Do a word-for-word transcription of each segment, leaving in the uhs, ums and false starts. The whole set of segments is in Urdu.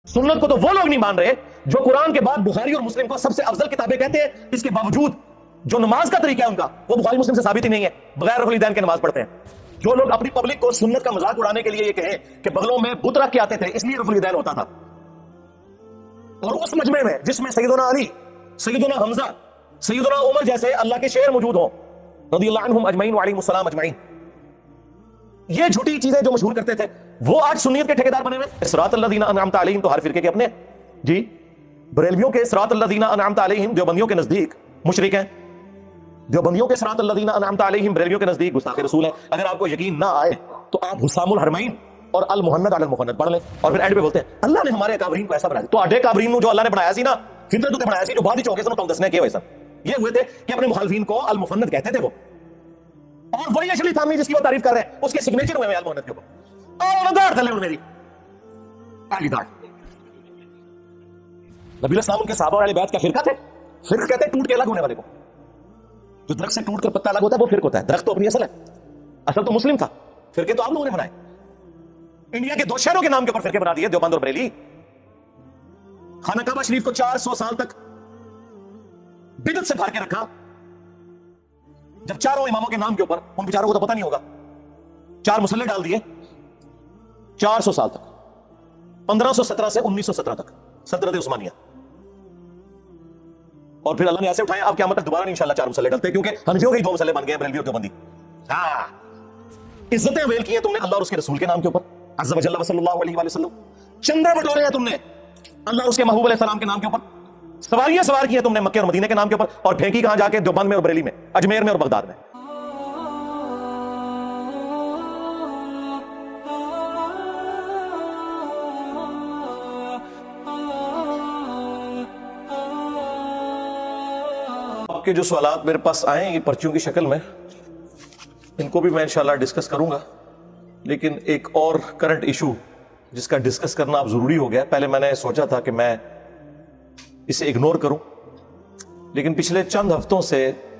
سنت کو تو وہ لوگ نہیں مان رہے جو قرآن کے بعد بخاری اور مسلم کو سب سے افضل کتابیں کہتے ہیں، اس کے باوجود جو نماز کا طریقہ ہے ان کا وہ بخاری مسلم سے ثابت ہی نہیں ہے، بغیر رفع الیدین کے نماز پڑھتے ہیں۔ جو لوگ اپنی پبلک کو سنت کا مذاق اڑانے کے لیے یہ کہیں کہ بغلوں میں بت رکھ کے آتے تھے اس لیے رفع الیدین ہوتا تھا، اور اس مجمع میں جس میں سیدنا علی، سیدنا حمزہ، سیدنا عمر جیسے اللہ کے شعر موجود ہوں رضی اللہ عنہم اجمعین وعلیہم السلام اجمعین، یہ جھوٹی چیزیں جو مشہور کرتے تھے وہ آج سنیت کے ٹھیکیدار بنے ہوئے۔ صراط الذین انعمت علیہم تو ہر فرقے کے اپنے، جی بریلویوں کے صراط الذین انعمت علیہم دیوبندیوں کے نزدیک مشرک ہیں، دیوبندیوں کے صراط الذین انعمت علیہم بریلویوں کے نزدیک گستاخ رسول ہیں۔ اگر آپ کو یقین نہ آئے تو آپ حسام الحرمین اور المحند علی المحند پڑھ لیں، اور پھر اینڈ پہ بولتے ہیں اللہ نے ہمارے اکابرین کو ایسا بنایا، تو اڈے کابرین جو اللہ نے بنایا سی نا فطرت تے بنایا سی جو بعد ہی چونکے سے دسنے کیے ویسا یہ ہوئے تھے کہ اپنے مخالفین کو المحند کہتے تھے وہ، اور وہی اشلی تھامی جس کی وہ تعریف کر رہے ہیں اس کے سگنیچر ہوئے ہیں المحند کے اوپر، اور انہوں نے داڑھ تھلے میری پہلی داڑھ۔ نبی الاسلام ان کے صحابہ اور اہل بیت کا فرقہ تھے، فرق کہتے ہیں ٹوٹ کے الگ ہونے والے کو، جو درخت سے ٹوٹ کر پتا الگ ہوتا ہے وہ فرق ہوتا ہے، درخت تو اپنی اصل ہے، اصل تو مسلم تھا، فرقے تو آپ لوگوں نے بنائے، انڈیا کے دو شہروں کے نام کے اوپر فرقے بنا دیے، دیوبند اور بریلی۔ خانہ کعبہ شریف کو چار سو سال تک بدعت سے بھر کے رکھا، جب چاروں اماموں کے نام کے اوپر ان بیچاروں کو تو پتہ نہیں ہوگا، چار مسلح ڈال دیے چار سو سال تک، پندرہ سو سترہ سے انیس سو سترہ تک سلطنت عثمانیہ، اور پھر اللہ نے ایسے اٹھائے اب قیامت تک دوبارہ انشاءاللہ چار مسلح ڈالتے ہیں، کیونکہ حنفیوں کے ہی دو مسلح بن گئے ہیں بریلوی اور دیوبندی۔ ہاں عزتیں ویل کی ہیں تم نے اللہ اور اس کے رسول کے نام کے اوپر عز و جل و صلی اللہ علیہ وآلہ وسلم، چندے بٹورے ہیں تم نے اللہ اور اس کے محبوب علیہ السلام کے نام کے اوپر، سواریاں سوار کی ہیں تم نے مکہ اور مدینے کے نام کے اوپر، اور پھینکی کہاں جا کے؟ دیوبند میں اور بریلی میں، اجمیر میں اور بغداد میں۔ آپ کے جو سوالات میرے پاس آئے ہیں یہ پرچیوں کی شکل میں، ان کو بھی میں انشاءاللہ ڈسکس کروں گا، لیکن ایک اور کرنٹ ایشو جس کا ڈسکس کرنا اب ضروری ہو گیا، پہلے میں نے سوچا تھا کہ میں اسے اگنور کروں، لیکن پچھلے چند ہفتوں سے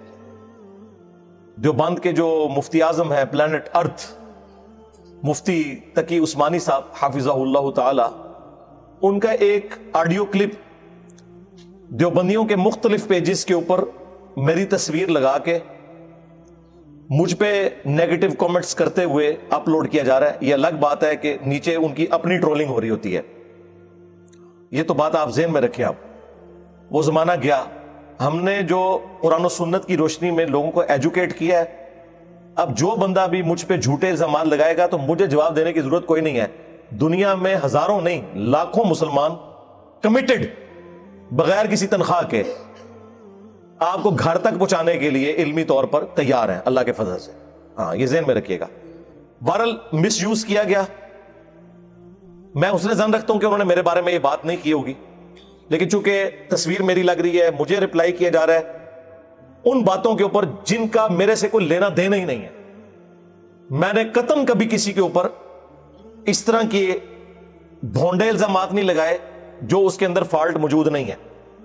دیوبند کے جو مفتی اعظم ہیں پلانٹ ارتھ، مفتی تقی عثمانی صاحب حافظہ اللہ تعالی، ان کا ایک آڈیو کلپ دیوبندیوں کے مختلف پیجز کے اوپر میری تصویر لگا کے مجھ پہ نیگیٹو کامنٹس کرتے ہوئے اپلوڈ کیا جا رہا ہے۔ یہ الگ بات ہے کہ نیچے ان کی اپنی ٹرولنگ ہو رہی ہوتی ہے، یہ تو بات آپ ذہن میں رکھیں۔ آپ وہ زمانہ گیا، ہم نے جو قرآن و سنت کی روشنی میں لوگوں کو ایجوکیٹ کیا ہے، اب جو بندہ بھی مجھ پہ جھوٹے الزامات لگائے گا تو مجھے جواب دینے کی ضرورت کوئی نہیں ہے۔ دنیا میں ہزاروں نہیں لاکھوں مسلمان کمیٹڈ بغیر کسی تنخواہ کے آپ کو گھر تک پہنچانے کے لیے علمی طور پر تیار ہیں اللہ کے فضل سے، ہاں یہ ذہن میں رکھیے گا۔ بہرحال مس یوز کیا گیا، میں حسن ظن رکھتا ہوں کہ انہوں نے میرے بارے میں یہ بات نہیں کی ہوگی، لیکن چونکہ تصویر میری لگ رہی ہے، مجھے رپلائی کیا جا رہا ہے ان باتوں کے اوپر جن کا میرے سے کوئی لینا دینا ہی نہیں ہے۔ میں نے قطعاً کبھی کسی کے اوپر اس طرح کے بھونڈے الزامات نہیں لگائے جو اس کے اندر فالٹ موجود نہیں ہے۔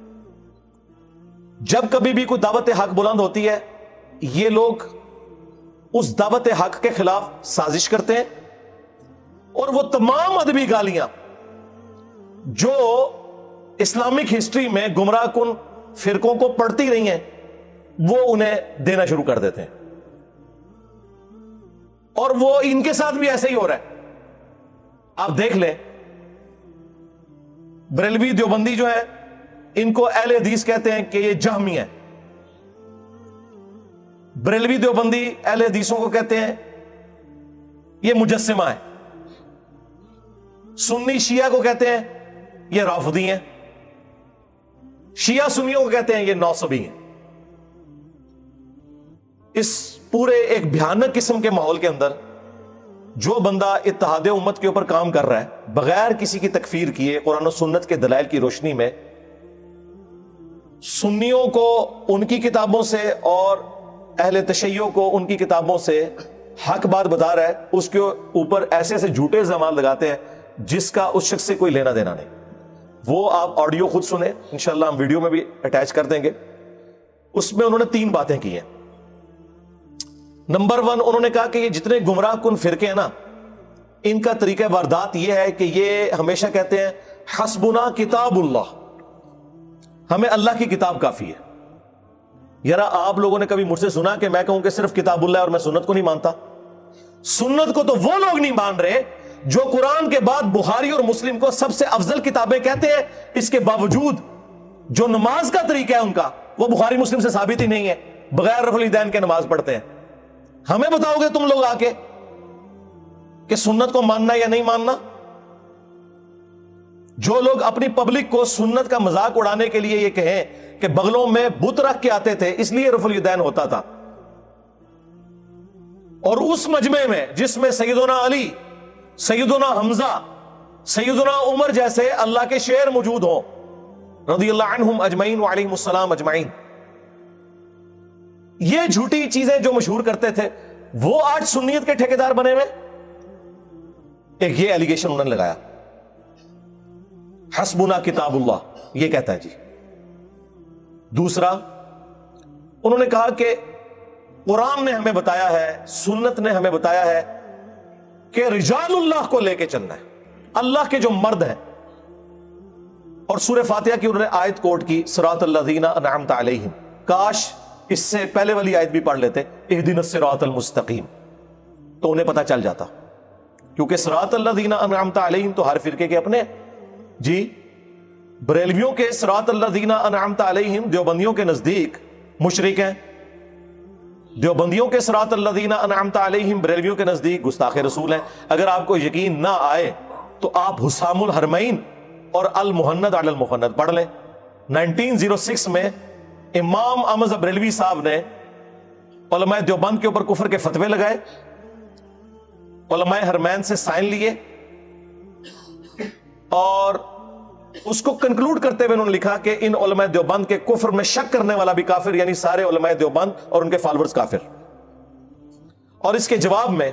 جب کبھی بھی کوئی دعوت حق بلند ہوتی ہے، یہ لوگ اس دعوت حق کے خلاف سازش کرتے ہیں، اور وہ تمام ادبی گالیاں جو اسلامک ہسٹری میں گمراہ کن فرقوں کو پڑھتی رہی ہیں وہ انہیں دینا شروع کر دیتے ہیں، اور وہ ان کے ساتھ بھی ایسے ہی ہو رہا ہے۔ آپ دیکھ لیں، بریلوی دیوبندی جو ہے ان کو اہل حدیث کہتے ہیں کہ یہ جہمی ہیں، بریلوی دیوبندی اہل حدیثوں کو کہتے ہیں یہ مجسمہ ہے، سنی شیعہ کو کہتے ہیں یہ رافضی ہیں، شیعہ سنیوں کو کہتے ہیں یہ نوصبی ہیں۔ اس پورے ایک بھیانک قسم کے ماحول کے اندر جو بندہ اتحاد امت کے اوپر کام کر رہا ہے بغیر کسی کی تکفیر کیے، قرآن و سنت کے دلائل کی روشنی میں سنیوں کو ان کی کتابوں سے اور اہل تشیع کو ان کی کتابوں سے حق بات بتا رہا ہے، اس کے اوپر ایسے ایسے جھوٹے الزامات لگاتے ہیں جس کا اس شخص سے کوئی لینا دینا نہیں۔ وہ آپ آڈیو خود سنیں، انشاءاللہ ہم ویڈیو میں بھی اٹیچ کر دیں گے۔ اس میں انہوں نے تین باتیں کی ہیں۔ نمبر ون، انہوں نے کہا کہ یہ جتنے گمراہ کن فرقے ہیں نا، ان کا طریقہ واردات یہ ہے کہ یہ ہمیشہ کہتے ہیں حسبنا کتاب اللہ، ہمیں اللہ کی کتاب کافی ہے۔ یار آپ لوگوں نے کبھی مجھ سے سنا کہ میں کہوں کہ صرف کتاب اللہ ہے اور میں سنت کو نہیں مانتا؟ سنت کو تو وہ لوگ نہیں مان رہے جو قرآن کے بعد بخاری اور مسلم کو سب سے افضل کتابیں کہتے ہیں، اس کے باوجود جو نماز کا طریقہ ہے ان کا وہ بخاری مسلم سے ثابت ہی نہیں ہے، بغیر رفع الیدین کے نماز پڑھتے ہیں۔ ہمیں بتاؤ گے تم لوگ آ کے کہ سنت کو ماننا یا نہیں ماننا؟ جو لوگ اپنی پبلک کو سنت کا مذاق اڑانے کے لیے یہ کہیں کہ بغلوں میں بت رکھ کے آتے تھے اس لیے رفع الیدین ہوتا تھا، اور اس مجمع میں جس میں سیدنا علی، سیدنا حمزہ، سیدنا عمر جیسے اللہ کے شیر موجود ہوں رضی اللہ عنہم اجمعین وعلیہم السلام اجمعین، یہ جھوٹی چیزیں جو مشہور کرتے تھے وہ آج سنیت کے ٹھیکیدار بنے ہوئے۔ ایک یہ ایلیگیشن انہوں نے لگایا، حسبنا کتاب اللہ یہ کہتا ہے جی۔ دوسرا انہوں نے کہا کہ قرآن نے ہمیں بتایا ہے، سنت نے ہمیں بتایا ہے کہ رجال اللہ کو لے کے چلنا ہے، اللہ کے جو مرد ہیں، اور سورہ فاتحہ کی انہوں نے آیت کوٹ کی صراط الذین انعمت علیہم، کاش اس سے پہلے والی آیت بھی پڑھ لیتے اہدنا الصراط المستقیم تو انہیں پتہ چل جاتا، کیونکہ صراط الذین انعمت علیہم تو ہر فرقے کے اپنے جی۔ بریلویوں کے صراط الذین انعمت علیہم دیوبندیوں کے نزدیک مشرک ہیں، دیوبندیوں کے صراط الذین انعمت علیہم بریلویوں کے نزدیک گستاخ رسول ہیں۔ اگر آپ کو یقین نہ آئے تو آپ حسام الحرمین اور المحند علی المفند پڑھ لیں۔ نائنٹین زیرو سکس میں امام احمد بریلوی صاحب نے علماء دیوبند کے اوپر کفر کے فتوے لگائے، علماء حرمین سے سائن لیے، اور اس کو کنکلوڈ کرتے ہوئے انہوں نے لکھا کہ ان علماء دیوبند کے کفر میں شک کرنے والا بھی کافر، یعنی سارے علماء دیوبند اور ان کے فالورز کافر۔ اور اس کے جواب میں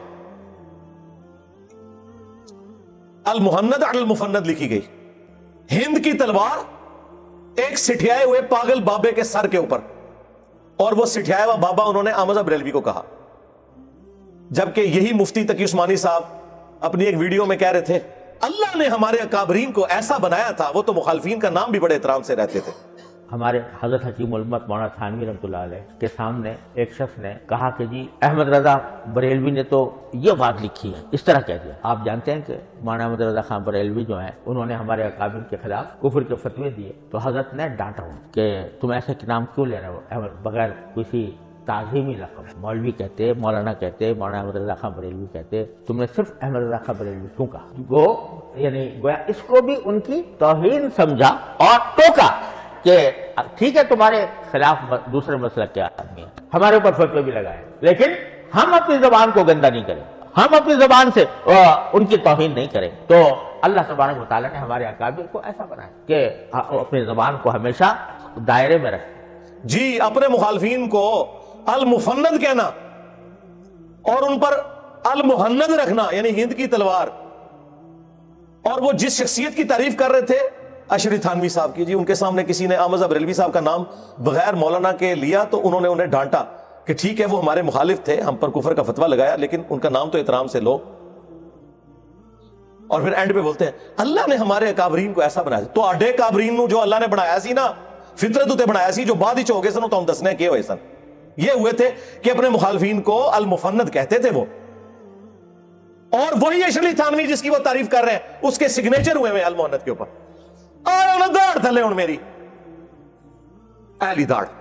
المحند علی المفند لکھی گئی، ہند کی تلوار ایک سٹھیائے ہوئے پاگل بابے کے سر کے اوپر، اور وہ سٹھیایا ہوا بابا انہوں نے احمد بریلوی کو کہا، جبکہ یہی مفتی تقی عثمانی صاحب اپنی ایک ویڈیو میں کہہ رہے تھے اللہ نے ہمارے اکابرین کو ایسا بنایا تھا، وہ تو مخالفین کا نام بھی بڑے احترام سے رہتے تھے۔ ہمارے حضرت حکیم الامت مولانا تھانوی رحمۃ اللہ علیہ کے سامنے ایک شخص نے کہا کہ جی احمد رضا بریلوی نے تو یہ بات لکھی ہے، اس طرح کہہ دیا۔ آپ جانتے ہیں کہ مولانا احمد رضا خان بریلوی جو ہیں انہوں نے ہمارے اکابر کے خلاف کفر کے فتوے دیے، تو حضرت نے ڈانٹا ہوں کہ تم ایسے نام کیوں لے رہے ہو احمد بغیر کسی تعظیمی لقب، مولوی کہتے، مولانا کہتے، مولانا احمد رضا خان بریلوی کہتے، تم نے صرف احمد رضا خان بریلوی کیوں کہا؟ وہ یعنی گویا اس کو بھی ان کی توہین سمجھا اور ٹوکا کہ ٹھیک ہے تمہارے خلاف دوسرے مسلک کے آدمی ہیں، ہمارے اوپر فتوے بھی لگائے، لیکن ہم اپنی زبان کو گندا نہیں کریں، ہم اپنی زبان سے ان کی توہین نہیں کریں۔ تو اللہ تبارک و تعالیٰ نے ہمارے اکابر کو ایسا بنایا کہ اپنی زبان کو ہمیشہ دائرے میں رکھیں۔ جی اپنے مخالفین کو المفند کہنا اور ان پر المحند رکھنا، یعنی ہند کی تلوار، اور وہ جس شخصیت کی تعریف کر رہے تھے اشری تھانوی صاحب کی، جی ان کے سامنے کسی نے احمد بریلوی صاحب کا نام بغیر مولانا کے لیا تو انہوں نے انہیں ڈانٹا کہ ٹھیک ہے وہ ہمارے مخالف تھے، ہم پر کفر کا فتویٰ لگایا، لیکن ان کا نام تو احترام سے لو۔ اور پھر اینڈ پہ بولتے ہیں اللہ نے ہمارے اکابرین کو ایسا بنایا، تو آڈے اکابرین جو اللہ نے بنایا سی نا، فطرت اتے بنایا سی، جو بعد ہی چوگے سن تو ہم دسنے کیے ہوئے سن، یہ ہوئے تھے کہ اپنے مخالفین کو المفند کہتے تھے وہ، اور وہی اشری تھانوی جس کی وہ تعریف کر رہے ہیں اس کے سگنیچر ہوئے ہوئے المحند کے اوپر۔ آیا انہیں داڑھ تھلے ہوں میری ایلی داڑھ۔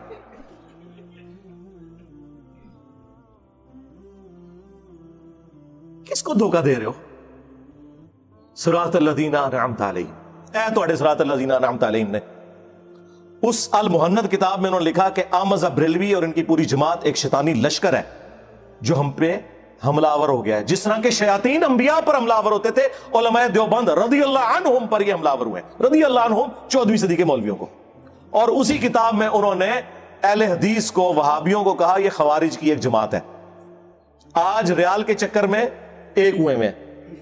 کس کو دھوکہ دے رہے ہو؟ صراط الذین انعمت علیہم، اے تواڈے صراط الذین انعمت علیہم نے۔ اس المحند کتاب میں انہوں نے لکھا کہ احمد بریلوی اور ان کی پوری جماعت ایک شیطانی لشکر ہے جو ہم پہ حملہ آور ہو گیا ہے، جس طرح کے شیاطین انبیاء پر حملہ آور ہوتے تھے، علماء دیوبند رضی اللہ عنہم پر یہ حملہ آور ہوئے، رضی اللہ عنہم چودہویں صدی کے مولویوں کو۔ اور اسی کتاب میں انہوں نے اہل حدیث کو، وہابیوں کو کہا یہ خوارج کی ایک جماعت ہے۔ آج ریال کے چکر میں ایک ہوئے میں،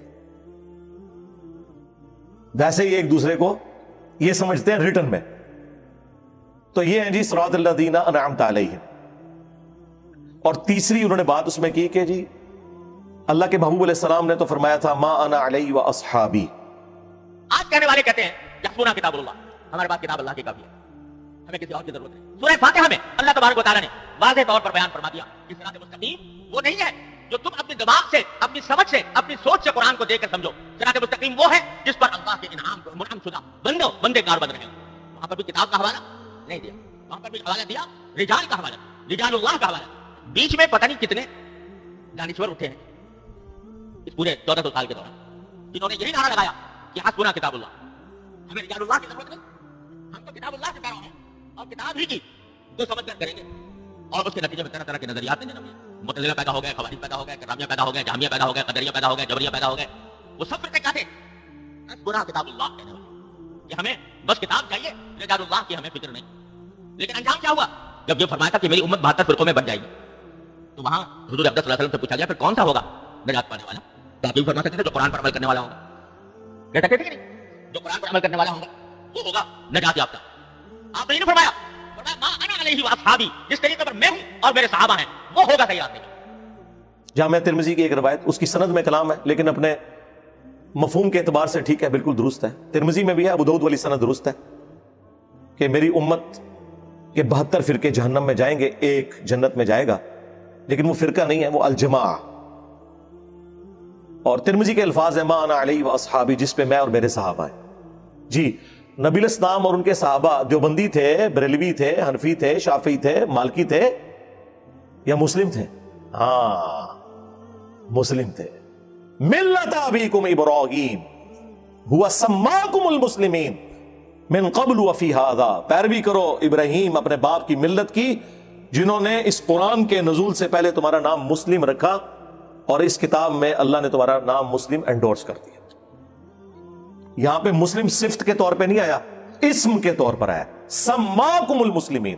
ویسے ہی ایک دوسرے کو یہ سمجھتے ہیں ریٹن میں۔ تو یہ ہیں جی صراط الذین انعمت علیہم۔ اور تیسری انہوں نے بات اس میں کی کہ جی اللہ کے محبوب علیہ السلام نے تو فرمایا تھا ما انا علیہ و اصحابی، आज कहने वाले कहते हैं यहसूना किताबुल्लाह, हमारे पास किताब अल्लाह की काफी है, हमें किसी और की जरूरत नहीं। सूरह फातिहा में अल्लाह तबारक व तआला ने वाज़ेह तौर पर बयान फरमा दिया कि सिरात मुस्तकीम वो नहीं है जो तुम अपने दिमाग से, अपनी समझ से, अपनी सोच से कुरान को देखकर समझो। सिरात मुस्तकीम वो है जिस पर अल्लाह के इनाम मुनअम शुदा बंदो बंदेगार बन रहे हो। वहां पर भी किताब का हवाला नहीं दिया, वहां पर भी हवाला दिया रिजाल का हवाला, रिजालुल्लाह का हवाला। बीच में पता नहीं कितने दानिश्वर उठे हैं इस पूरे चौदह सौ साल के दौरान, जिन्होंने यही नारा लगाया कि हस्बुना किताबुल्लाह, हमें रिजालुल्लाह की जरूरत नहीं, हम तो किताबुल्लाह के पैरों हैं और किताब ही की जो समझ कर करेंगे। और उसके नतीजे में तरह तरह के नजरियात नहीं जन्मे, मुतज़िला पैदा हो गए, खवारिज पैदा हो गए, करामिया पैदा हो गए, जामिया पैदा हो गए, कदरिया पैदा हो गए, जबरिया पैदा हो गए। वो सब फिर क्या थे? हस्बुना किताबुल्लाह कहने वाले कि हमें बस किताब चाहिए, रिजालुल्लाह की हमें फिक्र नहीं। लेकिन अंजाम क्या हुआ? जब ये फरमाया था कि मेरी उम्मत बहत्तर फिरकों में बन जाएगी, तो वहां हुजूर अक़दस सल्लल्लाहु अलैहि वसल्लम से पूछा गया फिर कौन सा होगा नजात पाने वाला? तो आप ये फरमा सकते थे जो कुरान पर अमल करने वाला होगा, कहते थे कि नहीं, जो कुरान पर अमल करने वाला होगा वो होगा नजात याफ्ता। आपने नहीं फरमाया, फरमाया मा अना अलैहि व अस्हाबी, जिस तरीके पर मैं हूं और मेरे सहाबा हैं वो होगा सही रास्ते पे। जामिया तिरमिज़ी की एक रवायत, उसकी सनद में कलाम है लेकिन अपने मफहूम के एतबार से ठीक है, बिल्कुल दुरुस्त है। तिरमिज़ी में भी है, अबू दाऊद वाली सनद दुरुस्त है कि मेरी उम्मत के बहत्तर फिरके जहन्नम में जाएंगे, एक जन्नत में जाएगा, लेकिन वो फिरका नहीं है, वो अलजमा। और तिरमिज़ी के अल्फाज है मा अना अलैहि व अस्हाबी, जिस पे मैं और मेरे सहाबा हैं। जी, नबी इस्लाम और उनके सहाबा देवबंदी थे, बरेलवी थे, हनफी थे, शाफी थे, मालकी थे या मुस्लिम थे? हाँ, मुस्लिम थे। मिल्लत अबीकुम इब्राहीम हुवा सम्माकुमुल मुस्लिमीन मिन क़ब्ल व फ़ी हाज़ा, पैरवी करो इब्राहीम अपने बाप की मिल्लत की जिन्होंने इस कुरान के नज़ूल से पहले तुम्हारा नाम मुस्लिम रखा और इस किताब में अल्लाह ने तुम्हारा नाम मुस्लिम एंडोर्स कर दिया। यहां पे मुस्लिम सिफ्त के तौर पे नहीं आया, इस्म के तौर पर आया, सम्माकुमुल मुस्लिमीन।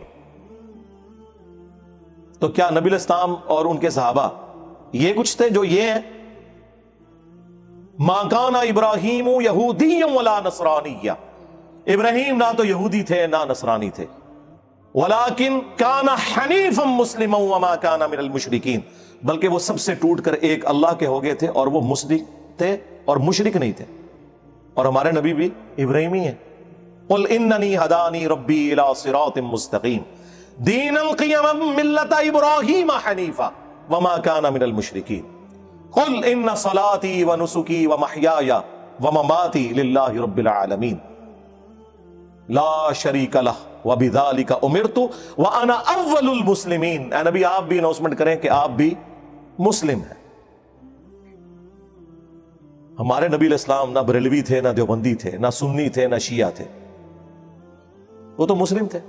तो क्या नबी इस्लाम और उनके सहाबा ये कुछ थे जो ये हैं? मा काना इब्राहीम यहूदिय्यन वला नसरानिय्या, इब्राहीम ना तो यहूदी थे ना नसरानी थे, वलाकिन काना हनीफम मुस्लिमन व मा काना मिनल मुशरिकीन, बल्कि वो सबसे टूटकर एक अल्लाह के हो गए थे और वो मुश्रिक थे और मुशरिक नहीं थे। और हमारे नबी भी इब्राहीमी हैं। कुल इन्ननी हदानी रब्बी इला सिरातिम मुस्तकीम दीनन क़ियमम मिल्लत इब्राहीम हनीफा व मा काना मिनल मुशरिकीन कुल इन्न सलाती व नुसुकी व महयाया व ममाती लिल्लाहि रब्बिल आलमीन ला शरीक लह व बिज़ालिका उमिरतु व अना अव्वलुल मुस्लिमीन। ऐ नबी, आप भी अनाउंसमेंट करें कि आप भी मुस्लिम हैं। हमारे नबी इस्लाम ना बरेलवी थे, ना देवबंदी थे, ना सुन्नी थे, ना शिया थे, वो तो मुस्लिम थे।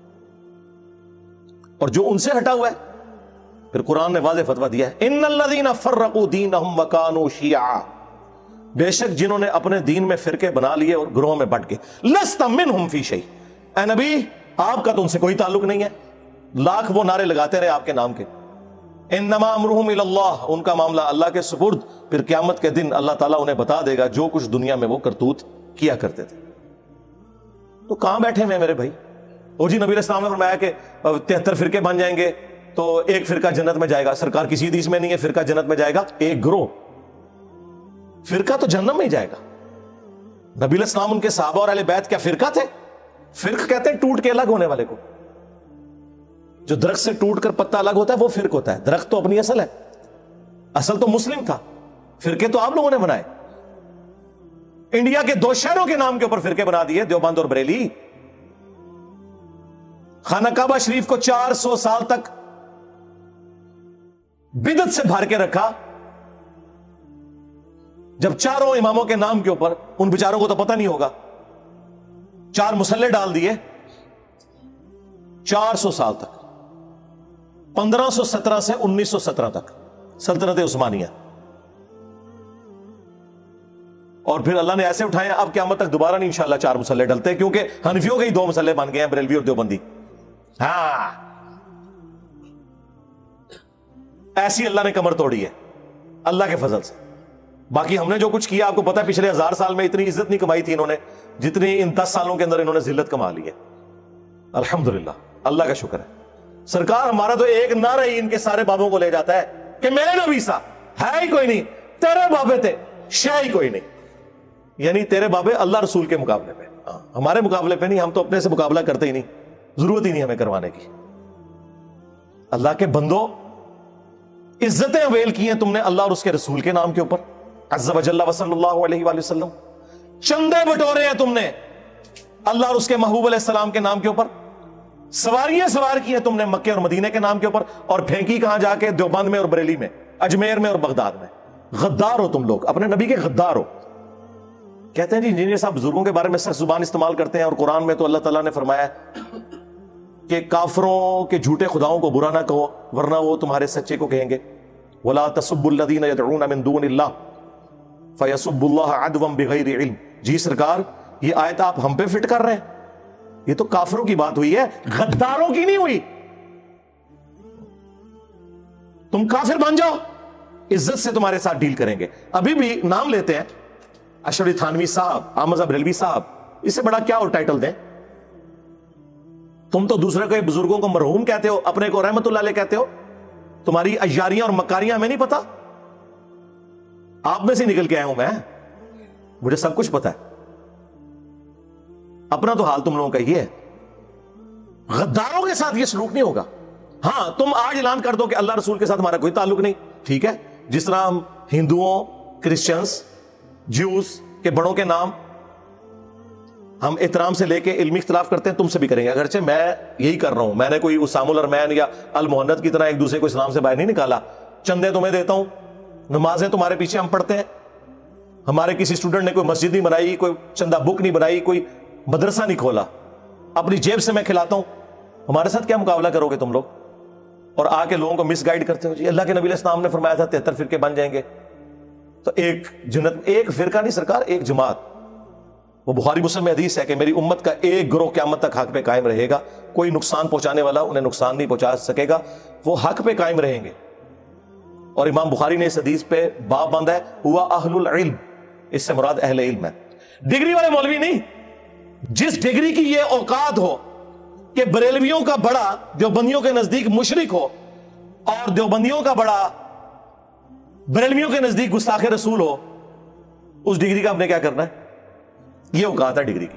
और जो उनसे हटा हुआ है, फिर कुरान ने वाज़ेह फतवा दिया है इन्नल्लज़ीना फ़र्रक़ू दीनहुम व कानू शिया, बेशक जिन्होंने अपने दीन में फिरके बना लिए और ग्रोह में बंट गए, लस्त मिनहुम फी शै, ऐ नबी आपका तो उनसे कोई ताल्लुक नहीं है। लाख वो नारे लगाते रहे आपके नाम के, इन्नमा अमरुहुम इलल्लाह, उनका मामला अल्लाह के सुपुर्द, फिर क़यामत के दिन अल्लाह ताला उन्हें बता देगा जो कुछ दुनिया में वो करतूत किया करते थे। तो कहां बैठे हुए मेरे भाई? और जी नबी इस्लाम ने फरमाया कि तिहत्तर फिरके बन जाएंगे तो एक फिरका जन्नत में जाएगा। सरकार किसी हदीस में नहीं है फिरका जन्नत में जाएगा, एक ग्रोह फिरका तो जन्नत में ही जाएगा। नबी इस्लाम उनके सहाबा और अहले बैत क्या फिरका थे? फिरक कहते हैं टूट के अलग होने वाले को। जो दरख्त से टूट कर पत्ता अलग होता है वो फिरक होता है। दरख्त तो अपनी असल है, असल तो मुस्लिम था, फिरके तो आप लोगों ने बनाए। इंडिया के दो शहरों के नाम के ऊपर फिरके बना दिए, देवबंद और बरेली। खाना काबा शरीफ को चार सौ साल तक बिदत से भर के रखा, जब चारों इमामों के नाम के ऊपर, उन बेचारों को तो पता नहीं होगा, चार मुसल्ले डाल दिए चार सौ साल तक, पंद्रह सौ सत्रह से उन्नीस सौ सत्रह तक सल्तनत उस्मानिया। और फिर अल्लाह ने ऐसे उठाए, अब क़यामत तक दोबारा नहीं इंशाअल्लाह चार मुसल्ले डलते हैं, क्योंकि हनफियों के ही दो मुसल्ले बन गए हैं, बरेलवी और देवबंदी। हाँ, ऐसी अल्लाह ने कमर तोड़ी है अल्लाह के फजल से। बाकी हमने जो कुछ किया आपको पता है, पिछले हजार साल में इतनी इज्जत नहीं कमाई थी इन्होंने जितनी इन दस सालों के अंदर इन्होंने जिल्लत कमा ली है। अल्हम्दुलिल्लाह, अल्लाह का शुक्र है। सरकार हमारा तो एक नारा ही इनके सारे बाबों को ले जाता है कि मेरे नबी सा है ही कोई नहीं, तेरे बाबे थे शह ही कोई नहीं। یعنی تیرے بابے اللہ رسول کے مقابلے پہ، ہاں ہمارے مقابلے پہ نہیں، ہم تو اپنے سے مقابلہ کرتے ہی نہیں، ضرورت ہی نہیں ہمیں کروانے کی۔ اللہ کے بندو، عزتیں اویل کی ہیں تم نے اللہ اور اس کے رسول کے نام کے اوپر، عز و جل و صلی اللہ علیہ وآلہ وسلم۔ چندے بٹورے ہیں تم نے اللہ اور اس کے محبوب علیہ السلام کے نام کے اوپر، سواریاں سوار کی ہیں تم نے مکے اور مدینے کے نام کے اوپر، اور پھینکی کہاں جا کے؟ دیوبند میں اور بریلی میں، اجمیر میں اور بغداد میں۔ غدار ہو تم لوگ، اپنے نبی کے غدار ہو۔ کہتے ہیں جی انجینئر صاحب بزرگوں کے بارے میں سخت زبان استعمال کرتے ہیں، اور قرآن میں تو اللہ تعالیٰ نے فرمایا ہے کہ کافروں کے جھوٹے خداؤں کو برا نہ کہو ورنہ وہ تمہارے سچے کو کہیں گے۔ وَلَا تَسُبُّوا الَّذِينَ يَدْعُونَ مِن دُونِ اللَّهِ فَيَسُبُّوا اللَّهَ عَدْوًا بِغَيْرِ عِلْمٍ۔ جی سرکار یہ آیت آپ ہم پہ فٹ کر رہے ہیں؟ یہ تو کافروں کی بات ہوئی ہے، غداروں کی نہیں ہوئی۔ تم کافر بن جاؤ، عزت سے تمہارے ساتھ ڈیل کریں گے۔ ابھی بھی نام لیتے ہیں اشرف تھانوی صاحب، احمد بریلوی صاحب، اس سے بڑا کیا اور ٹائٹل دیں؟ تم تو دوسرے کو بزرگوں کو مرحوم کہتے ہو، اپنے کو رحمت اللہ علیہ کہتے ہو۔ تمہاری عیاریاں اور مکاریاں ہمیں نہیں پتا، آپ میں سے نکل کے آیا ہوں میں، مجھے سب کچھ پتا ہے۔ اپنا تو حال تم لوگوں کا یہ ہے، غداروں کے ساتھ یہ سلوک نہیں ہوگا۔ ہاں تم آج اعلان کر دو کہ اللہ رسول کے ساتھ ہمارا کوئی تعلق نہیں، ٹھیک ہے، جس طرح ہم ہندوؤں، کرسچنز، جیوز کے بڑوں کے نام ہم احترام سے لے کے علمی اختلاف کرتے ہیں، تم سے بھی کریں گے، اگرچہ میں یہی کر رہا ہوں، میں نے کوئی اسام الارمین یا المحنت کی طرح ایک دوسرے کو اسلام سے باہر نہیں نکالا۔ چندے تمہیں دیتا ہوں، نمازیں تمہارے پیچھے ہم پڑھتے ہیں، ہمارے کسی اسٹوڈنٹ نے کوئی مسجد نہیں بنائی، کوئی چندہ بک نہیں بنائی، کوئی مدرسہ نہیں کھولا، اپنی جیب سے میں کھلاتا ہوں۔ ہمارے ساتھ کیا مقابلہ کرو گے تم لوگ؟ اور آ کے لوگوں کو مس گائیڈ کرتے ہو جی اللہ کے نبی علیہ السلام نے فرمایا تھا تہتر فرقے بن جائیں گے، تو ایک جنت، ایک فرقہ نہیں سرکار، ایک جماعت۔ وہ بخاری مسلم میں حدیث ہے کہ میری امت کا ایک گروہ قیامت تک حق پہ قائم رہے گا، کوئی نقصان پہنچانے والا انہیں نقصان نہیں پہنچا سکے گا، وہ حق پہ قائم رہیں گے۔ اور امام بخاری نے اس حدیث پہ باب باندھا ہے، ہوا اہل العلم، اس سے مراد اہل علم ہے، ڈگری والے مولوی نہیں۔ جس ڈگری کی یہ اوقات ہو کہ بریلویوں کا بڑا دیوبندیوں کے نزدیک مشرک ہو، اور دیوبندیوں کا بڑا بریلویوں کے نزدیک گستاخ رسول ہو، اس ڈگری کا آپ نے کیا کرنا ہے؟ یہ اوقات ہے ڈگری کی۔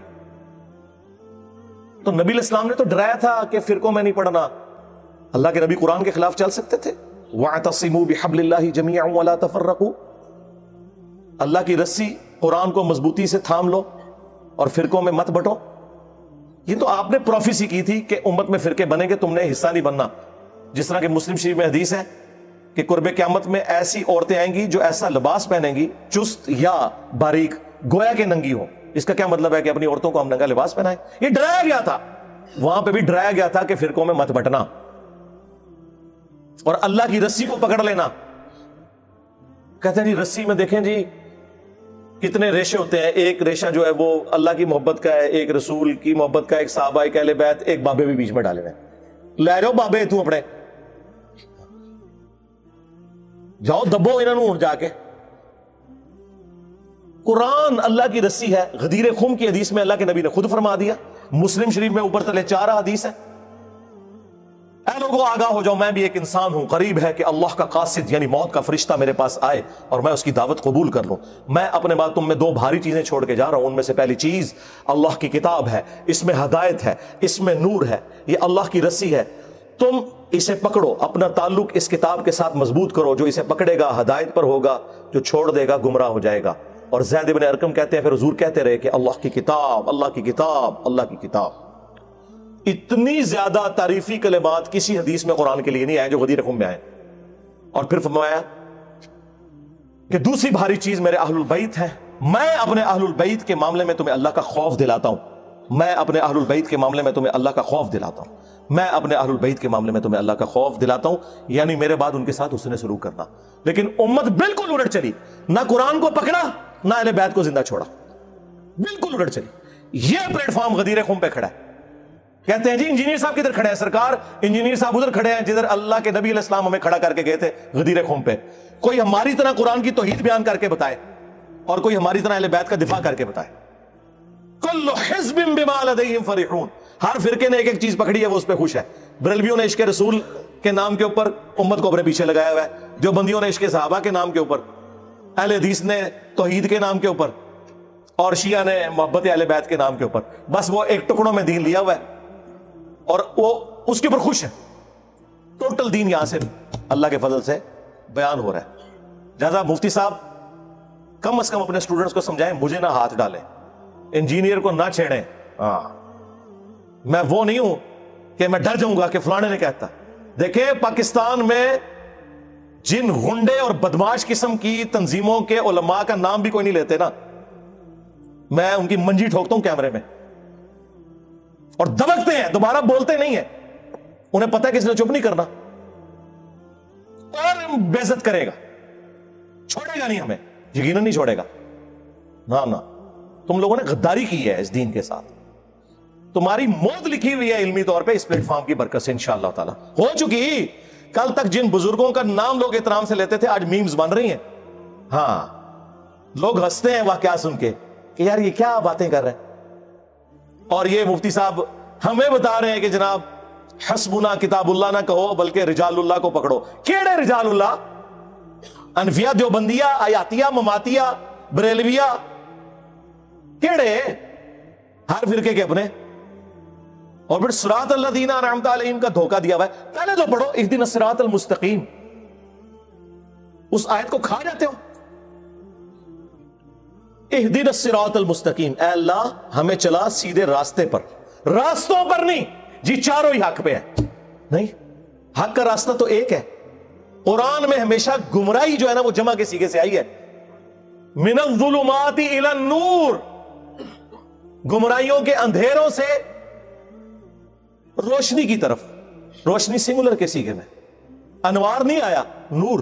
تو نبی علیہ السلام نے تو ڈرایا تھا کہ فرقوں میں نہیں پڑھنا۔ اللہ کے نبی قرآن کے خلاف چل سکتے تھے؟ وَاعْتَصِمُوا بِحَبْلِ اللَّهِ جَمِيعًا وَلَا تَفَرَّقُوا، اللہ کی رسی قرآن کو مضبوطی سے تھام لو اور فرقوں میں مت بٹو۔ یہ تو آپ نے پروفیسی کی تھی کہ امت میں فرقے بنیں گے، تم نے حصہ نہیں بننا۔ جس طرح کہ مسلم شریف میں حدیث ہے کہ قرب قیامت میں ایسی عورتیں آئیں گی جو ایسا لباس پہنیں گی چست یا باریک، گویا کہ ننگی ہو۔ اس کا کیا مطلب ہے کہ اپنی عورتوں کو ہم ننگا لباس پہنائیں؟ یہ ڈرایا گیا تھا، وہاں پہ بھی ڈرایا گیا تھا کہ فرقوں میں مت بٹنا اور اللہ کی رسی کو پکڑ لینا۔ کہتے ہیں جی رسی میں دیکھیں جی کتنے ریشے ہوتے ہیں، ایک ریشہ جو ہے وہ اللہ کی محبت کا ہے، ایک رسول کی محبت کا، ایک صحابہ، ایک اہل بیت، ایک بابے بھی بیچ میں ڈالے ہوئے ہیں۔ لے جاؤ بابے تو اپنے، جاؤ دبو انہوں جا کے۔ قرآن اللہ کی رسی ہے۔ غدیر خم کی حدیث میں اللہ کے نبی نے خود فرما دیا، مسلم شریف میں اوپر تلے چار حدیث ہے۔ اے لوگوں آگاہ ہو جاؤ، میں بھی ایک انسان ہوں، قریب ہے کہ اللہ کا قاصد یعنی موت کا فرشتہ میرے پاس آئے اور میں اس کی دعوت قبول کر لوں۔ میں اپنے بعد تم میں دو بھاری چیزیں چھوڑ کے جا رہا ہوں، ان میں سے پہلی چیز اللہ کی کتاب ہے، اس میں ہدایت ہے، اس میں نور ہے، یہ اللہ کی رسی ہے، تم اسے پکڑو، اپنا تعلق اس کتاب کے ساتھ مضبوط کرو، جو اسے پکڑے گا ہدایت پر ہوگا، جو چھوڑ دے گا گمراہ ہو جائے گا۔ اور زید بن ارقم کہتے ہیں پھر حضور کہتے رہے کہ اللہ کی کتاب، اللہ کی کتاب، اللہ کی کتاب۔ اتنی زیادہ تعریفی کلمات کسی حدیث میں قرآن کے لیے نہیں آئے جو غدیر خم میں آئے۔ اور پھر فرمایا کہ دوسری بھاری چیز میرے اہل البیت ہیں، میں اپنے اہل البیت کے معاملے میں تمہیں اللہ کا خوف دلاتا ہوں، میں اپنے اہل البیت کے معاملے میں تمہیں اللہ کا خوف دلاتا ہوں، میں اپنے اہل البیت کے معاملے میں تمہیں اللہ کا خوف دلاتا ہوں، یعنی میرے بعد ان کے ساتھ حسن سلوک کرنا۔ لیکن امت بالکل الٹ چلی، نہ قرآن کو پکڑا نہ اہل بیت کو زندہ چھوڑا، بالکل الٹ چلی۔ یہ پلیٹ فارم غدیر خم پہ کھڑا ہے۔ کہتے ہیں جی انجینئر صاحب کدھر کھڑے ہیں؟ سرکار انجینئر صاحب ادھر کھڑے ہیں جدھر اللہ کے نبی علیہ السلام ہمیں کھڑا کر کے گئے تھے غدیر خم پہ۔ کوئی ہماری طرح قرآن کی توحید بیان کر کے بتائے اور کوئی ہماری طرح اہل بیت کا دفاع کر کے بتائے۔ کل حزب بما لدیہم فرحون، ہر فرقے نے ایک ایک چیز پکڑی ہے، وہ اس پہ خوش ہے۔ بریلویوں نے عشق رسول کے نام کے اوپر امت کو اپنے پیچھے لگایا ہوا ہے، دیوبندیوں نے عشق صحابہ کے نام کے اوپر، اہل حدیث نے توحید کے نام کے اوپر، اور شیعہ نے محبت اہل بیت کے نام کے اوپر بس وہ ایک ٹکڑوں میں دین لیا ہوا ہے اور وہ اس کے اوپر خوش ہے. ٹوٹل دین یہاں سے اللہ کے فضل سے بیان ہو رہا ہے. لہٰذا مفتی صاحب کم از کم اپنے اسٹوڈنٹس کو سمجھائیں, مجھے نہ ہاتھ ڈالیں, انجینئر کو نہ چھیڑیں. ہاں میں وہ نہیں ہوں کہ میں ڈر جاؤں گا کہ فلانے نے کہتا. دیکھیں پاکستان میں جن غنڈے اور بدماش قسم کی تنظیموں کے علماء کا نام بھی کوئی نہیں لیتے نا, میں ان کی منجی ٹھوکتا ہوں کیمرے میں, اور دبکتے ہیں, دوبارہ بولتے نہیں ہیں. انہیں پتہ ہے کہ اس نے چپ نہیں کرنا اور بے عزت کرے گا, چھوڑے گا نہیں ہمیں, یقیناً نہیں چھوڑے گا. نہ نہ تم لوگوں نے غداری کی ہے اس دین کے ساتھ, تمہاری موت لکھی ہوئی ہے علمی طور پہ اس پلیٹ فارم کی برکت سے انشاءاللہ تعالی ہو چکی. کل تک جن بزرگوں کا نام لوگ احترام سے لیتے تھے آج میمز بن رہی ہیں. ہاں لوگ ہنستے ہیں واقعات سن کے کہ یار یہ کیا باتیں کر رہے ہیں, اور یہ مفتی صاحب ہمیں بتا رہے ہیں کہ جناب حسبنا کتاب اللہ نہ کہو بلکہ رجال اللہ کو پکڑو. کیڑے رجال اللہ؟ انفیہ, دیوبندیہ, آیاتیہ, مماتیہ, بریلویہ, کیڑے ہر فرقے کے اپنے. اور پھر صراط الذین انعمت علیہم کا دھوکہ دیا ہوا ہے. پہلے تو پڑھو اہدنا الصراط المستقیم, اس آیت کو کھا جاتے ہو. اہدنا الصراط المستقیم, اے اللہ ہمیں چلا سیدھے راستے پر. راستوں پر نہیں جی, چاروں ہی حق پہ ہے. نہیں, حق کا راستہ تو ایک ہے. قرآن میں ہمیشہ گمراہی جو ہے نا وہ جمع کے سیغے سے آئی ہے. من الظلمات الی النور, گمراہیوں کے اندھیروں سے روشنی کی طرف. روشنی سنگولر کے سیغے میں, انوار نہیں آیا, نور.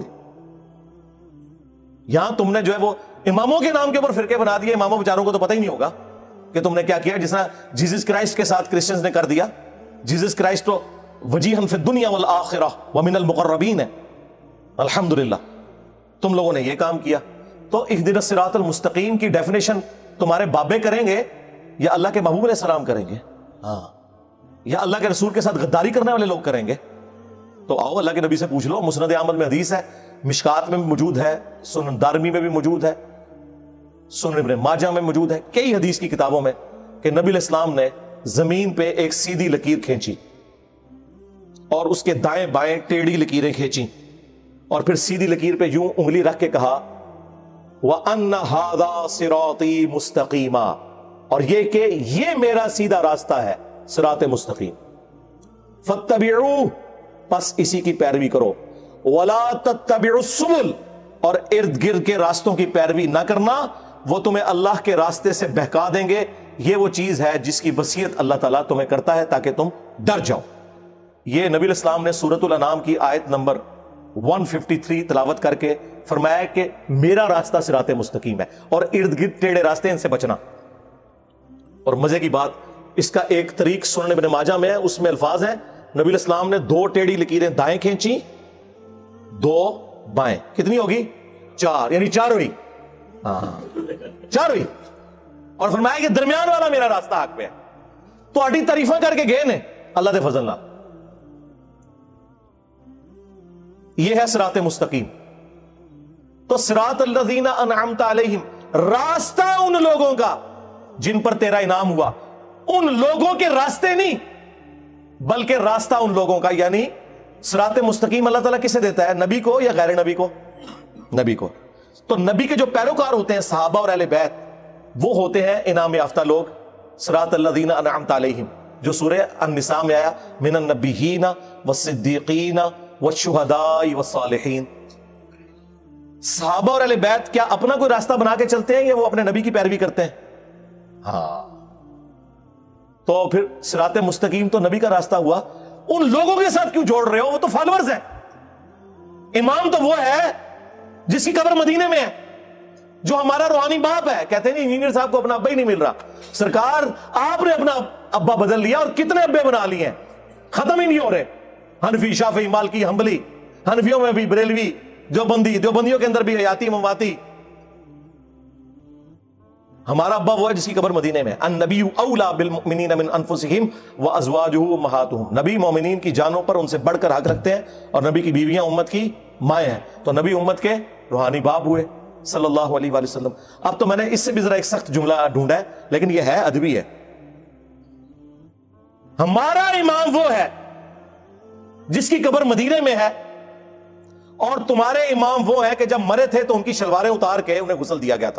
یہاں تم نے جو ہے وہ اماموں کے نام کے اوپر فرقے بنا دیے. اماموں بیچاروں کو تو پتہ ہی نہیں ہوگا کہ تم نے کیا کیا, جس طرح جیزس کرائسٹ کے ساتھ کرسچنز نے کر دیا. جیزس کرائسٹ تو وجیہن فی الدنیا والآخرہ ومن المقربین ہے. الحمدللہ تم لوگوں نے یہ کام کیا. تو اہدنا الصراط المستقیم کی ڈیفینیشن تمہارے بابے کریں گے یا اللہ کے محبوب علیہ السلام کریں گے؟ ہاں, یا اللہ کے رسول کے ساتھ غداری کرنے والے لوگ کریں گے؟ تو آؤ اللہ کے نبی سے پوچھ لو. مسند احمد میں حدیث ہے, مشکات میں بھی موجود ہے, سنن دارمی میں بھی موجود ہے, سنن ابن ماجہ میں موجود ہے, کئی حدیث کی کتابوں میں, کہ نبی علیہ السلام نے زمین پہ ایک سیدھی لکیر کھینچی اور اس کے دائیں بائیں ٹیڑھی لکیریں کھینچی, اور پھر سیدھی لکیر پہ یوں انگلی رکھ کے کہا وَأَنَّ هَذَا صِرَاطِي مُسْتَقِيمًا, اور یہ کہ یہ میرا سیدھا راستہ ہے, صراط مستقیم. فَاتَّبِعُوهُ, پس اسی کی پیروی کرو. وَلَا تَتَّبِعُوا السُّبُلَ, اور ارد گرد کے راستوں کی پیروی نہ کرنا, وہ تمہیں اللہ کے راستے سے بہکا دیں گے. یہ وہ چیز ہے جس کی وصیت اللہ تعالیٰ تمہیں کرتا ہے تاکہ تم ڈر جاؤ. یہ نبی علیہ السلام نے سورۃ الانعام کی آیت نمبر ایک سو ترپن تلاوت کر کے فرمایا کہ میرا راستہ صراط مستقیم ہے, اور ارد گرد ٹیڑے راستے ان سے بچنا. اور مزے کی بات, اس کا ایک طریق سنن ابن ماجہ میں ہے, اس میں الفاظ ہیں نبی علیہ السلام نے دو ٹیڑھی لکیریں دائیں کھینچی, دو بائیں, کتنی ہوگی؟ چار, یعنی چاروں ہی. ہاں چاروں ہی, اور فرمایا کہ درمیان والا میرا راستہ حق پہ ہے. تو آٹی تعریفاں کر کے گئے نے اللہ دے فضل نہ. یہ ہے صراط مستقیم. تو صراط الذین انعمت علیہم, راستہ ان لوگوں کا جن پر تیرا انعام ہوا. ان لوگوں کے راستے نہیں بلکہ راستہ ان لوگوں کا. یعنی صراط مستقیم اللہ تعالیٰ کسے دیتا ہے, نبی کو یا غیر نبی کو؟ نبی کو. تو نبی کے جو پیروکار ہوتے ہیں صحابہ اور اہل بیت, وہ ہوتے ہیں انعام یافتہ لوگ. صراط الذین انعمت علیہم جو سورہ النساء میں آیا, من النبیین والصدیقین والشہداء والصالحین. صحابہ اور اہل بیت کیا اپنا کوئی راستہ بنا کے چلتے ہیں یا وہ اپنے نبی کی پیروی کرتے ہیں؟ ہاں, تو پھر صراط مستقیم تو نبی کا راستہ ہوا. ان لوگوں کے ساتھ کیوں جوڑ رہے ہو؟ وہ تو فالورز ہیں. امام تو وہ ہے جس کی قبر مدینے میں ہے, جو ہمارا روحانی باپ ہے. کہتے ہیں انجینئر صاحب کو اپنا ابا ہی نہیں مل رہا. سرکار آپ نے اپنا ابا بدل لیا اور کتنے ابے بنا لیے ہیں, ختم ہی نہیں ہو رہے. حنفی, شافعی, مالکی, حنبلی, حنفیوں میں بھی بریلوی, دیوبندی, دیوبندیوں کے اندر بھی حیاتی, مماتی. ہمارا ابا وہ ہے جس کی قبر مدینے میں. النبی اولا بالمؤمنین من انفسہم وازواجہ امہاتہم, نبی مومنین کی جانوں پر ان سے بڑھ کر حق رکھتے ہیں, اور نبی کی بیویاں امت کی مائیں ہیں. تو نبی امت کے روحانی باپ ہوئے. صلی اللہ علیہ وآلہ وسلم. اب تو میں نے اس سے بھی ذرا ایک سخت جملہ ڈھونڈا ہے, لیکن یہ ہے ادبی ہے. ہمارا امام وہ ہے جس کی قبر مدینے میں ہے, اور تمہارے امام وہ ہیں کہ جب مرے تھے تو ان کی شلواریں اتار کے انہیں غسل دیا گیا تھا.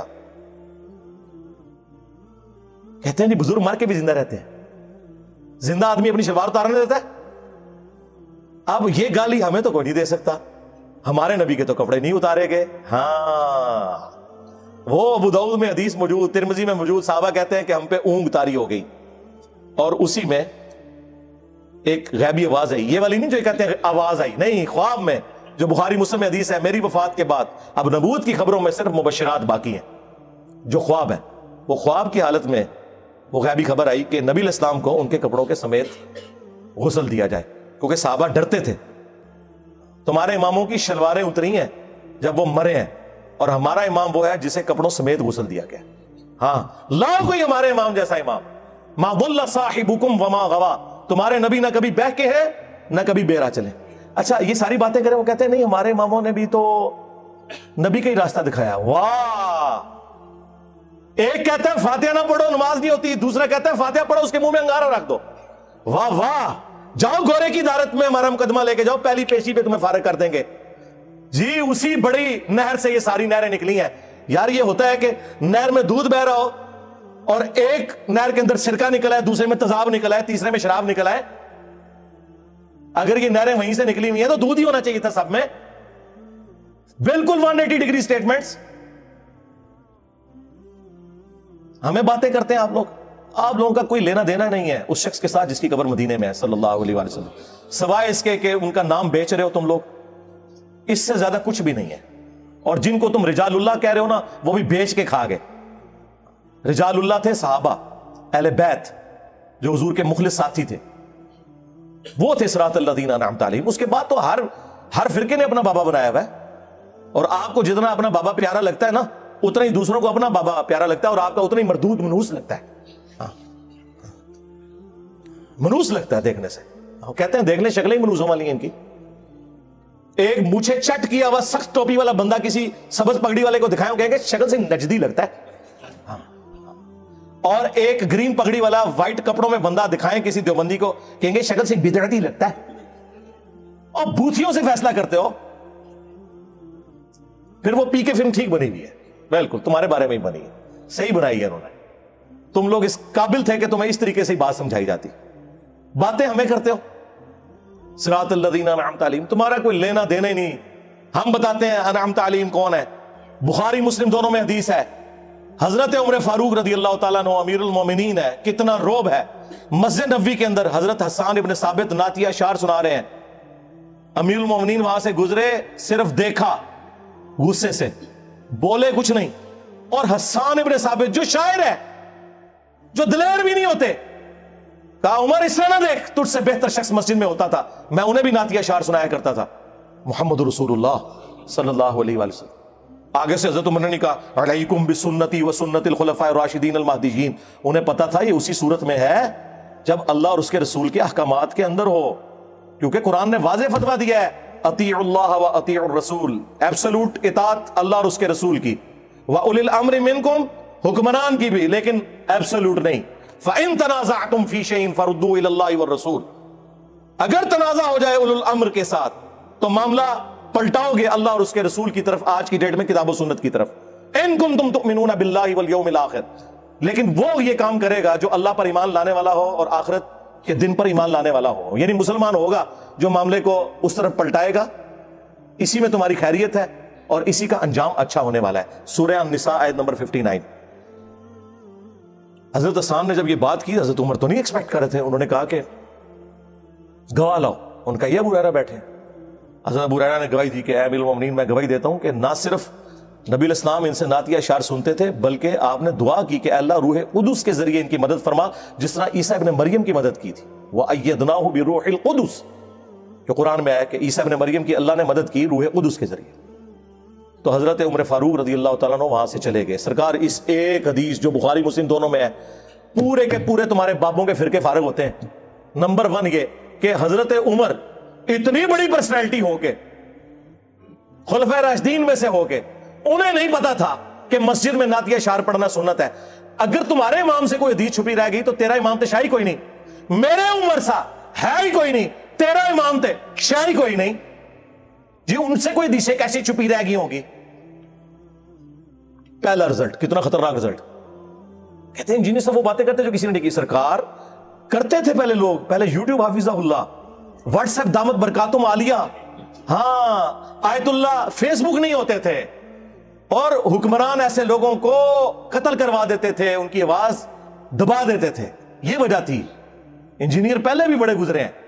کہتے ہیں نہیں, بزرگ مر کے بھی زندہ رہتے ہیں. زندہ آدمی اپنی شلوار اتارنے دیتا ہے؟ اب یہ گالی ہمیں تو کوئی نہیں دے سکتا. ہمارے نبی کے تو کپڑے نہیں اتارے گئے. ہاں, وہ ابو داؤد میں حدیث موجود, ترمذی میں موجود, صحابہ کہتے ہیں کہ ہم پہ اونگ طاری ہو گئی, اور اسی میں ایک غیبی آواز آئی. یہ والی نہیں جو کہتے ہیں آواز آئی, نہیں, خواب میں, جو بخاری مسلم میں حدیث ہے, میری وفات کے بعد اب نبوت کی خبروں میں صرف مبشرات باقی ہیں, جو خواب ہیں. وہ خواب کی حالت میں وہ غیبی خبر آئی کہ نبی علیہ السلام کو ان کے کپڑوں کے سمیت غسل دیا جائے, کیونکہ صحابہ ڈرتے تھے. تمہارے اماموں کی شلواریں اتری ہیں جب وہ مرے ہیں, اور ہمارا امام وہ ہے جسے کپڑوں سمیت غسل دیا گیا. ہاں, لا کوئی ہمارے امام جیسا امام. ما ضل صاحبکم وما غوا, تمہارے نبی نہ کبھی بہ کے ہیں نہ کبھی بیرا چلے. اچھا, یہ ساری باتیں کریں, وہ کہتے ہیں نہیں ہمارے اماموں نے بھی تو نبی کا ہی راستہ دکھایا. واہ, ایک کہتا ہے فاتحہ نہ پڑھو نماز نہیں ہوتی, دوسرا کہتا ہے فاتحہ پڑھو اس کے منہ میں انگارہ رکھ دو. واہ واہ, جاؤ گورے کی دارت میں ہمارا مقدمہ لے کے جاؤ, پہلی پیشی پہ تمہیں فارغ کر دیں گے. جی اسی بڑی نہر سے یہ ساری نہریں نکلی ہیں. یار یہ ہوتا ہے کہ نہر میں دودھ بہ رہا ہو اور ایک نہر کے اندر سرکہ نکلا ہے, دوسرے میں تذاب نکلا ہے, تیسرے میں شراب نکلا ہے. اگر یہ نہریں وہیں سے نکلی ہوئی ہیں تو دودھ ہی ہونا چاہیے تھا سب میں. بالکل ون ایٹی ڈگری سٹیٹمنٹس. ہمیں باتیں کرتے ہیں آپ لوگ, آپ لوگوں کا کوئی لینا دینا نہیں ہے اس شخص کے ساتھ جس کی قبر مدینے میں ہے صلی اللہ علیہ وآلہ وسلم, سوائے اس کے کہ ان کا نام بیچ رہے ہو تم لوگ. اس سے زیادہ کچھ بھی نہیں ہے. اور جن کو تم رجال اللہ کہہ رہے ہو نا, وہ بھی بیچ کے کھا گئے. رجال اللہ تھے صحابہ اہل بیت جو حضور کے مخلص ساتھی تھے, وہ تھے صراط الذین انعمت علیہم. اس کے بعد تو ہر ہر فرقے نے اپنا بابا بنایا ہوا ہے, اور آپ کو جتنا اپنا بابا پیارا لگتا ہے نا, اتنا ہی دوسروں کو اپنا بابا پیارا لگتا ہے, اور آپ کا اتنا ہی مردود منوس لگتا ہے. ہاں, منوس لگتا ہے دیکھنے سے. کہتے ہیں دیکھ لیں شکلیں ہی منوسوں والی ہیں ان کی. ایک مونچھیں چٹ کیا ہوا سخت ٹوپی والا بندہ کسی سبز پگڑی والے کو دکھائیں, کہیں گے شکل سے نجدی لگتا ہے. اور ایک گرین پگڑی والا وائٹ کپڑوں میں بندہ دکھائیں کسی دیوبندی کو, کہیں گے شکل سے بدعتی لگتا ہے. اور بوتھیوں سے فیصلہ کرتے ہو, پھر وہ پی کے فلم ٹھیک بنی ہوئی ہے, بالکل تمہارے بارے میں ہی بنی ہے, صحیح بنائی ہے انہوں نے. تم لوگ اس قابل تھے کہ تمہیں اس طریقے سے بات سمجھائی جاتی. باتیں ہمیں کرتے ہو صراط الذین انعمت علیہم, تمہارا کوئی لینا دینا ہی نہیں. ہم بتاتے ہیں انعمت علیہم کون ہے. بخاری مسلم دونوں میں حدیث ہے, حضرت عمر فاروق رضی اللہ تعالیٰ عنہ امیر المومنین ہے. کتنا روب ہے. مسجد نبوی کے اندر حضرت حسان ابن ثابت نعتیہ اشعار سنا رہے ہیں, امیر المومنین وہاں سے گزرے, صرف دیکھا, غصے سے بولے کچھ نہیں. اور حسان ابن ثابت جو شاعر ہے, جو دلیر بھی نہیں ہوتے, کہا عمر اس طرح نہ دیکھ, تجھ سے بہتر شخص مسجد میں ہوتا تھا, میں انہیں بھی نعتیہ اشعار سنایا کرتا تھا. محمد رسول اللہ صلی اللہ علیہ وآلہ وسلم. آگے سے حضرت عمر نے کہا علیکم بسنتی و سنت الخلفاء الراشدین المہدیین. انہیں پتا تھا یہ اسی صورت میں ہے جب اللہ اور اس کے رسول کے احکامات کے اندر ہو, کیونکہ قرآن نے واضح فتویٰ دیا ہے اطیعوا اللہ و اطیعوا الرسول, ایبسولوٹ اطاعت اللہ اور اس کے رسول کی, وَأُولِي الْأَمْرِ مِنْكُمْ, حکمران کی بھی, لیکن ایبسولوٹ نہیں. فَإِن تَنَازَعْتُمْ فِي شَيْءٍ فَرُدُّوهُ إِلَى اللَّهِ وَالرَّسُولِ, اگر تنازع ہو جائے اولو الامر کے ساتھ تو معاملہ پلٹاؤ گے اللہ اور اس کے رسول کی طرف, آج کی ڈیٹ میں کتاب و سنت کی طرف. ان کنتم تؤمنون باللہ والیوم الاخر, لیکن وہ یہ کام کرے گا جو اللہ پر ایمان لانے والا ہو اور آخرت کے دن پر ایمان لانے والا ہو, یعنی مسلمان ہوگا جو معاملے کو اس طرف پلٹائے گا. اسی میں تمہاری خیریت ہے اور اسی کا انجام اچھا ہونے والا ہے. سورہ النساء آیت نمبر ففٹی نائن. حضرت حسان نے جب یہ بات کی, حضرت عمر تو نہیں ایکسپیکٹ کر رہے تھے, انہوں نے کہا کہ گواہ لاؤ. ان کا یہ ابو ہریرہ بیٹھے. حضرت ابو ہریرہ نے گواہی دی کہ اے امیر المومنین, میں گواہی دیتا ہوں کہ نہ صرف نبی علیہ السلام ان سے نعتیہ اشعار سنتے تھے, بلکہ آپ نے دعا کی کہ اللہ روح قدس کے ذریعے ان کی مدد فرما, جس طرح عیسیٰ ابن مریم کی مدد کی تھی. وَأَيَّدْنَاهُ بِرُوحِ الْقُدُسِ, جو قرآن میں آیا کہ عیسیٰ ابن مریم کی اللہ نے مدد کی روح قدس کے ذریعے. تو حضرت عمر فاروق رضی اللہ تعالیٰ عنہ وہاں سے چلے گئے. سرکار اس ایک حدیث جو بخاری مسلم دونوں میں ہے, پورے کے پورے تمہارے بابوں کے فرقے فارغ ہوتے ہیں. نمبر ون یہ کہ حضرت عمر اتنی بڑی پرسنالٹی ہو کے, خلفائے راشدین میں سے ہو کے, انہیں نہیں پتا تھا کہ مسجد میں نعت اشعار پڑھنا سنت ہے. اگر تمہارے امام سے کوئی حدیث چھپی رہ گئی تو تیرا امام تے شاہی کوئی نہیں. میرے عمر سا ہے ہی کوئی نہیں, تیرا امام تے شاہی کوئی نہیں جی. ان سے کوئی حدیثیں کیسی چھپی رہ گئی ہوگی؟ پہلا رزلٹ کتنا خطرناک رزلٹ. کہتے ہیں انجینئر صاحب وہ باتیں کرتے جو کسی نے نہیں کی. سرکار کرتے تھے پہلے لوگ, پہلے یوٹیوب حافظہ اللہ, واٹس ایپ دامت برکاتم عالیہ, ہاں آیت اللہ, فیس بک نہیں ہوتے تھے, اور حکمران ایسے لوگوں کو قتل کروا دیتے تھے, ان کی آواز دبا دیتے تھے. یہ وجہ تھی. انجینئر پہلے بھی بڑے گزرے ہیں.